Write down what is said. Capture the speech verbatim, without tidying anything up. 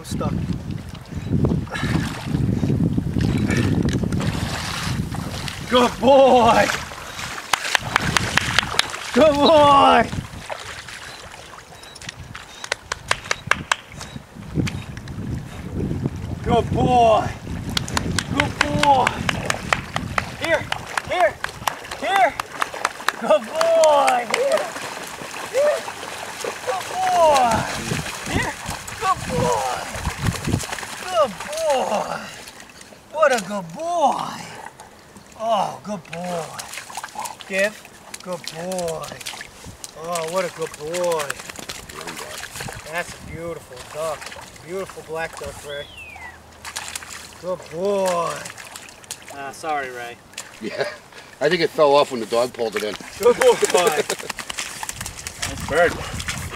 stuck. Good boy! Good boy! Good boy! Good boy! Here! Here! Here! Good boy! Here! Here! Good boy! Here! Good boy! Good boy! What a good boy! Oh, good boy! Give. Good boy! Oh, what a good boy! That's a beautiful duck. Beautiful black duck, Ray. Good boy! Uh, sorry, Ray. Yeah, I think it fell off when the dog pulled it in. Good boy! Nice bird.